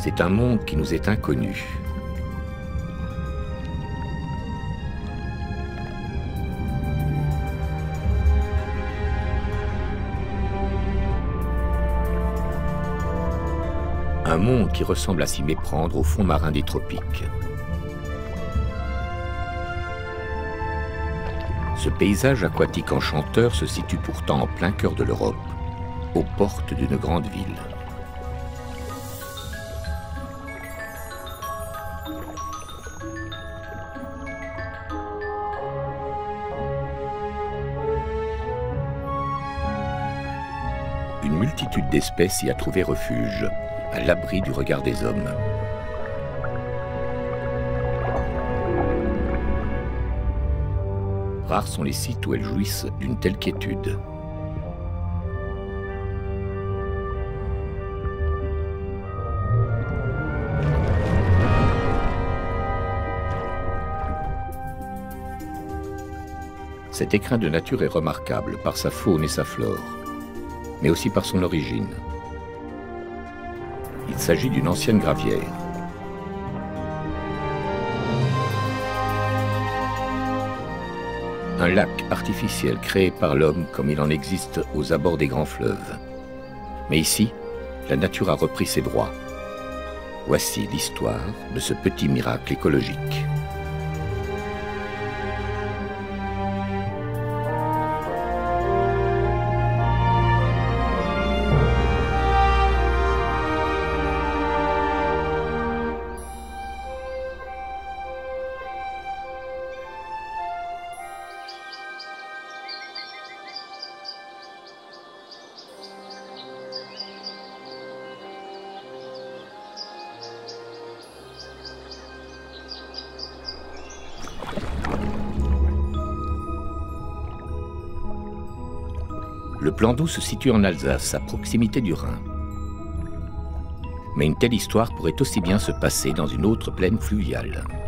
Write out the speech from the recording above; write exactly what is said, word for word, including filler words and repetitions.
C'est un monde qui nous est inconnu. Un monde qui ressemble à s'y méprendre au fond marin des tropiques. Ce paysage aquatique enchanteur se situe pourtant en plein cœur de l'Europe, aux portes d'une grande ville. Une multitude d'espèces y a trouvé refuge, à l'abri du regard des hommes. Rares sont les sites où elles jouissent d'une telle quiétude. Cet écrin de nature est remarquable par sa faune et sa flore, mais aussi par son origine. Il s'agit d'une ancienne gravière. Un lac artificiel créé par l'homme comme il en existe aux abords des grands fleuves. Mais ici, la nature a repris ses droits. Voici l'histoire de ce petit miracle écologique. Le plan d'eau se situe en Alsace, à proximité du Rhin. Mais une telle histoire pourrait aussi bien se passer dans une autre plaine fluviale.